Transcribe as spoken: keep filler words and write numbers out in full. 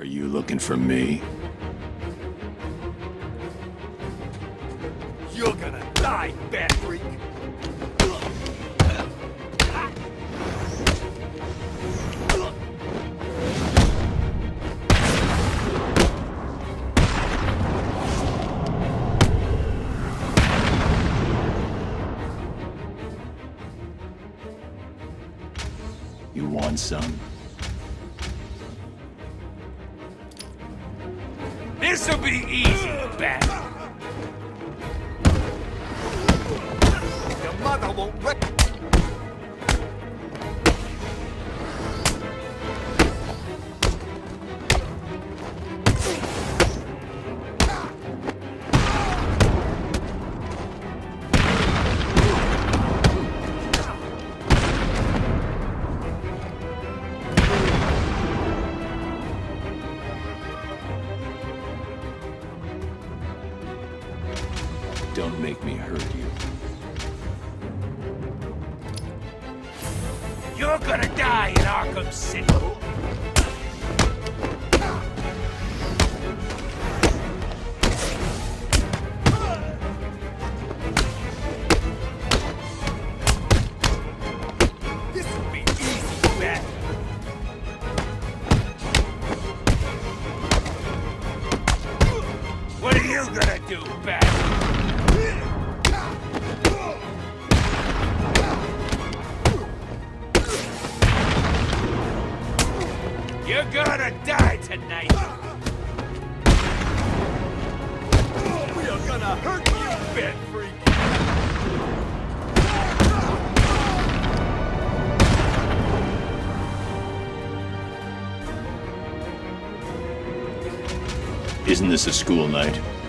Are you looking for me? You're gonna die, bad freak! You want some? This'll be easy, Bat. Your mother won't let. Don't make me hurt you. You're gonna die in Arkham City. This will be easy, Bat. What are you gonna do, Bat? You're gonna die tonight! We are gonna hurt you, bad freak! Isn't this a school night?